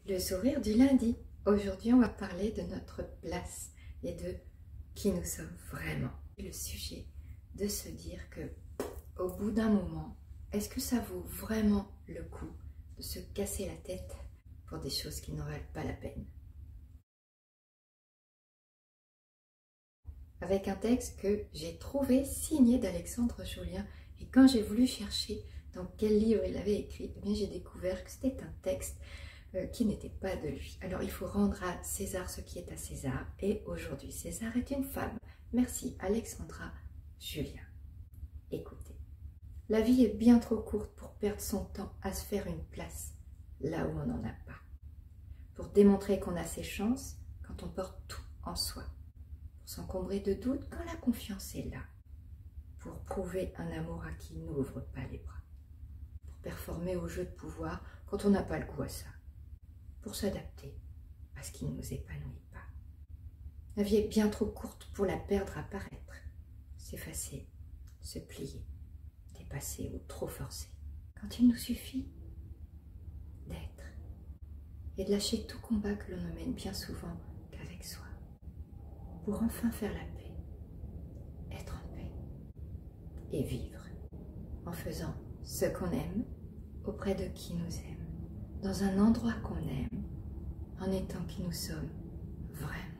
Le sourire du lundi. Aujourd'hui, on va parler de notre place et de qui nous sommes vraiment. Le sujet de se dire que, au bout d'un moment, est-ce que ça vaut vraiment le coup de se casser la tête pour des choses qui n'en valent pas la peine? Avec un texte que j'ai trouvé signé d'Alexandre Julien. Et quand j'ai voulu chercher dans quel livre il avait écrit, eh bien j'ai découvert que c'était un texte qui n'était pas de lui. Alors il faut rendre à César ce qui est à César. Et aujourd'hui, César est une femme. Merci Alexandra Julien. Écoutez, la vie est bien trop courte pour perdre son temps à se faire une place là où on n'en a pas. Pour démontrer qu'on a ses chances quand on porte tout en soi. Pour s'encombrer de doutes quand la confiance est là. Pour prouver un amour à qui n'ouvre pas les bras. Pour performer au jeu de pouvoir quand on n'a pas le goût à ça. Pour s'adapter à ce qui ne nous épanouit pas. La vie est bien trop courte pour la perdre à paraître. S'effacer, se plier, dépasser ou trop forcer. Quand il nous suffit d'être et de lâcher tout combat que l'on ne mène bien souvent qu'avec soi. Pour enfin faire la paix, être en paix et vivre en faisant ce qu'on aime auprès de qui nous aime, dans un endroit qu'on aime, en étant qui nous sommes vraiment.